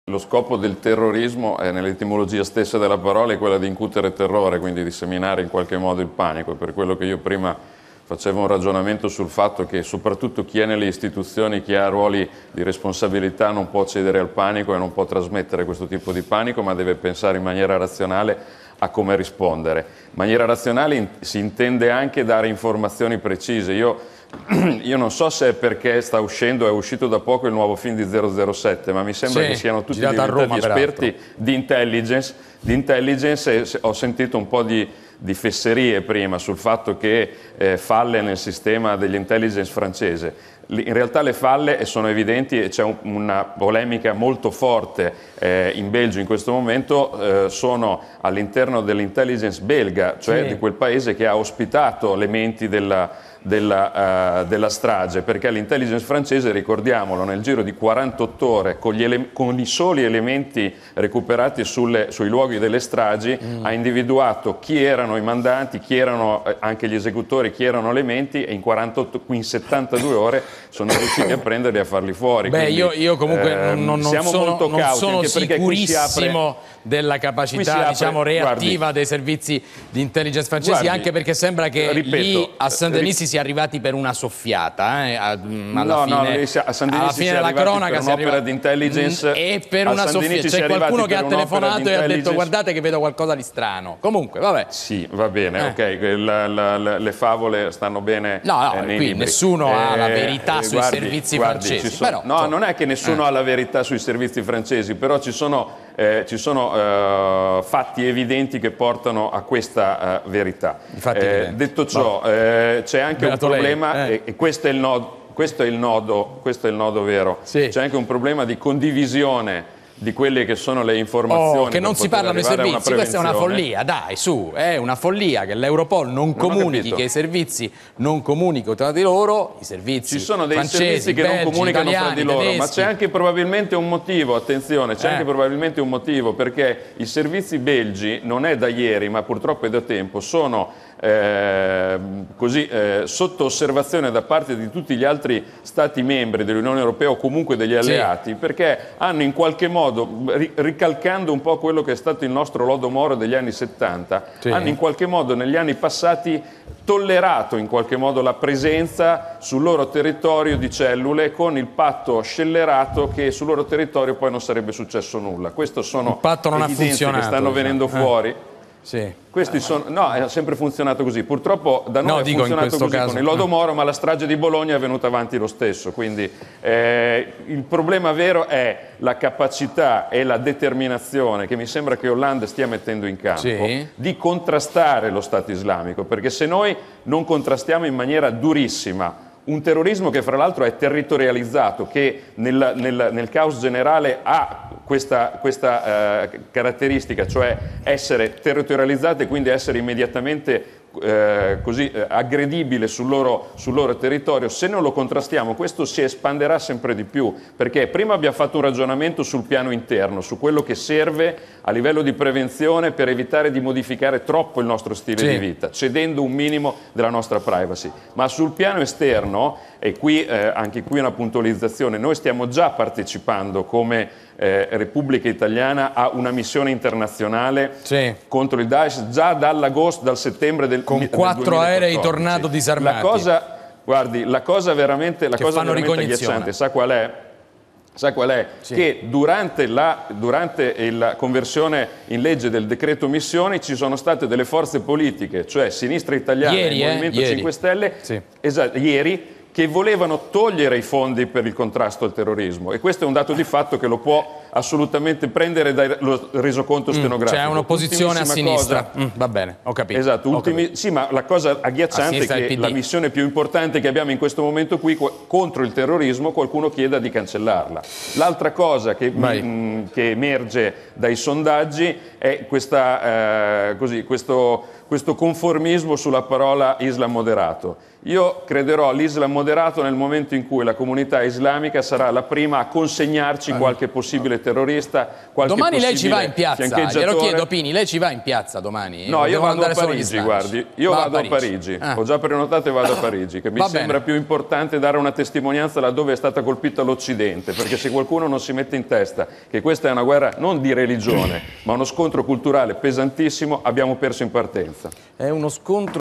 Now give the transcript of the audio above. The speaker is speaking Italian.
Lo scopo del terrorismo è, nell'etimologia stessa della parola, è quella di incutere terrore, quindi di seminare in qualche modo il panico. Per quello che io prima facevo un ragionamento sul fatto che soprattutto chi è nelle istituzioni, chi ha ruoli di responsabilità, non può cedere al panico e non può trasmettere questo tipo di panico, ma deve pensare in maniera razionale a come rispondere. In maniera razionale si intende anche dare informazioni precise. Io non so se è perché è uscito da poco il nuovo film di 007, ma mi sembra che siano tutti diventati esperti di intelligence. E ho sentito un po' di fesserie prima sul fatto che falle nel sistema degli intelligence francese. In realtà le falle sono evidenti e c'è una polemica molto forte in Belgio in questo momento, sono all'interno dell'intelligence belga, cioè di quel paese che ha ospitato le menti della strage, perché l'intelligence francese, ricordiamolo, nel giro di 48 ore con i soli elementi recuperati sui luoghi delle stragi ha individuato chi erano i mandanti, chi erano anche gli esecutori, chi erano le menti, e in 72 ore sono riusciti a prenderli e a farli fuori. Beh, quindi, io comunque non sono sicurissimo della capacità, diciamo, reattiva dei servizi di intelligence francesi, anche perché sembra che lì a Saint-Denis si sia arrivati per una soffiata, alla fine della cronaca per un'opera di intelligence e per una soffiata. C'è qualcuno che ha telefonato e ha detto: guardate che vedo qualcosa di strano. Comunque, vabbè. Sì, va bene, ok, le favole stanno bene. Qui libri. Nessuno ha la verità sui servizi francesi. Però, non è che nessuno ha la verità sui servizi francesi, però ci sono fatti evidenti che portano a questa verità. Detto ciò, c'è anche un problema, e questo è il nodo vero. C'è anche un problema di condivisione di quelle che sono le informazioni. Che non si parlano i servizi, questa è una follia, dai, è una follia che l'Europol non comunichi, che i servizi non comunicano tra di loro, i servizi ci sono dei francesi, servizi che belgi, non comunicano italiani, tra di loro, tedeschi. ma c'è anche probabilmente un motivo, attenzione, c'è anche probabilmente un motivo, perché i servizi belgi, non è da ieri, ma purtroppo è da tempo, sono sotto osservazione da parte di tutti gli altri Stati membri dell'Unione Europea o comunque degli alleati, perché hanno in qualche modo, ricalcando un po' quello che è stato il nostro lodo Moro degli anni 70, hanno in qualche modo negli anni passati tollerato in qualche modo la presenza sul loro territorio di cellule, con il patto scellerato che sul loro territorio poi non sarebbe successo nulla. Questo sono evidenze che stanno venendo fuori. Questi sono, è sempre funzionato così. Purtroppo da noi è funzionato così con il lodo Moro, ma la strage di Bologna è venuta avanti lo stesso. Quindi il problema vero è la capacità e la determinazione che mi sembra che Hollande stia mettendo in campo di contrastare lo Stato islamico, perché se noi non contrastiamo in maniera durissima un terrorismo che fra l'altro è territorializzato, che nel caos generale ha questa caratteristica, cioè essere territorializzato e quindi essere immediatamente aggredibile sul loro territorio. Se non lo contrastiamo, questo si espanderà sempre di più, perché prima abbiamo fatto un ragionamento sul piano interno, su quello che serve a livello di prevenzione per evitare di modificare troppo il nostro stile di vita, cedendo un minimo della nostra privacy, ma sul piano esterno, e qui anche qui una puntualizzazione, noi stiamo già partecipando come Repubblica Italiana a una missione internazionale contro il Daesh già dal settembre del 2014. Con 4 aerei Tornado disarmati. La cosa veramente agghiacciante, sa qual è? Che durante la conversione in legge del decreto missioni ci sono state delle forze politiche, cioè Sinistra Italiana e il Movimento 5 Stelle, ieri, che volevano togliere i fondi per il contrasto al terrorismo, e questo è un dato di fatto che lo può assolutamente prendere dal resoconto stenografico. C'è un'opposizione a sinistra, va bene, ho capito. Esatto, sì, ma la cosa agghiacciante è che la missione più importante che abbiamo in questo momento qui contro il terrorismo, qualcuno chieda di cancellarla. L'altra cosa che emerge dai sondaggi è questo questo conformismo sulla parola Islam moderato. Io crederò all'Islam moderato nel momento in cui la comunità islamica sarà la prima a consegnarci qualche possibile terrorista, qualche domani possibile lei ci va in piazza, glielo chiedo Pini, lei ci va in piazza domani? No, io vado a Parigi, guardi, io vado a Parigi, ho già prenotato e vado a Parigi, che mi sembra più importante dare una testimonianza laddove è stata colpita l'Occidente, perché se qualcuno non si mette in testa che questa è una guerra non di religione, ma uno scontro culturale pesantissimo, abbiamo perso in partenza. È uno scontro